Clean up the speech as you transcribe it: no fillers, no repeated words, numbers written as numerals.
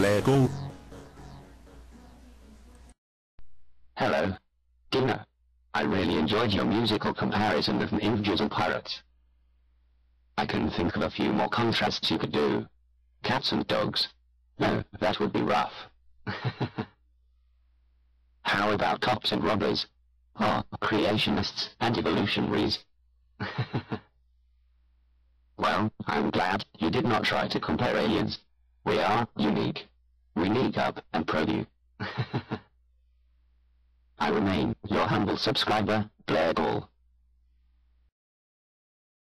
Blargal. Hello, Deena. I really enjoyed your musical comparison of ninjas and pirates. I can think of a few more contrasts you could do. Cats and dogs. No, that would be rough. How about cops and robbers? Or creationists and evolutionaries? Well, I'm glad you did not try to compare aliens. We are unique. Unique up and proud you. I remain your humble subscriber, Blargal.